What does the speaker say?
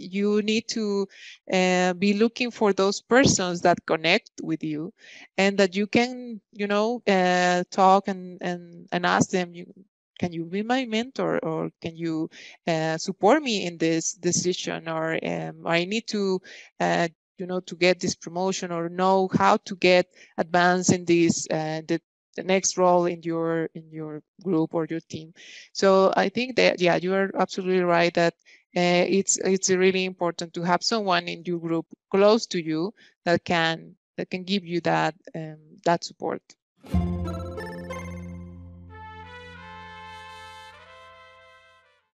you need to be looking for those persons that connect with you, and that you can, talk and ask them, can you be my mentor, or can you support me in this decision, or I need to to get this promotion, or know how to get advanced in this the next role in your group or your team. So I think that, yeah, you are absolutely right that it's really important to have someone in your group close to you that can give you that that support.